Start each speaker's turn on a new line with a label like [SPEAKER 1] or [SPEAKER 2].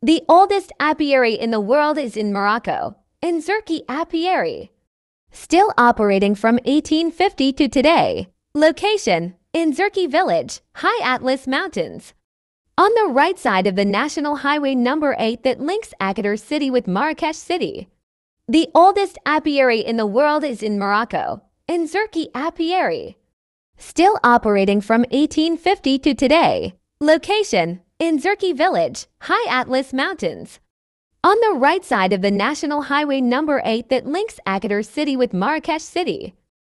[SPEAKER 1] The oldest apiary in the world is in Morocco, Inzerki Apiary. Still operating from 1850 to today. Location: Inzerki Village, High Atlas Mountains. On the right side of the National Highway number 8 that links Agadir city with Marrakesh city. The oldest apiary in the world is in Morocco, Inzerki Apiary. Still operating from 1850 to today. Location: Inzerki Village, High Atlas Mountains. On the right side of the National Highway number 8 that links Agadir city with Marrakesh city.